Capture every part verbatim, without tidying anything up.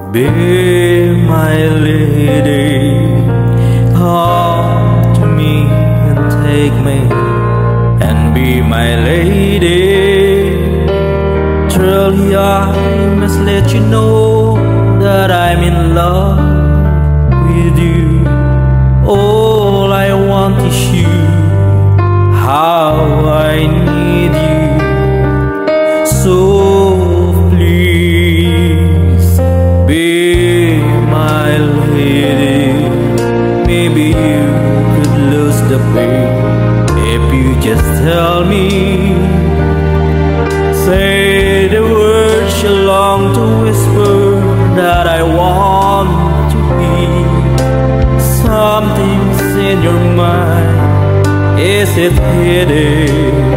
Be my lady, come to me and take me, and be my lady. Truly I must let you know that I'm in love with you. All I want is you, how I need you. So please be my lady. Maybe you could lose the pain if you just tell me. Say the words you long to whisper that I want to hear. Something's in your mind, is it hidden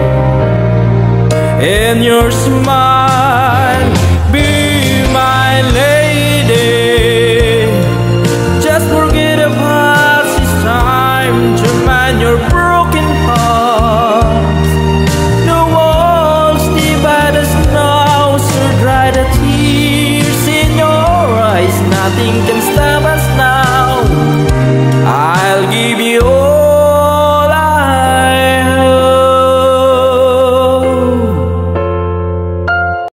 in your smile? Be my lady. Just forget the past, it's time to mend your broken heart. The walls divide us now, so dry the tears in your eyes. Nothing can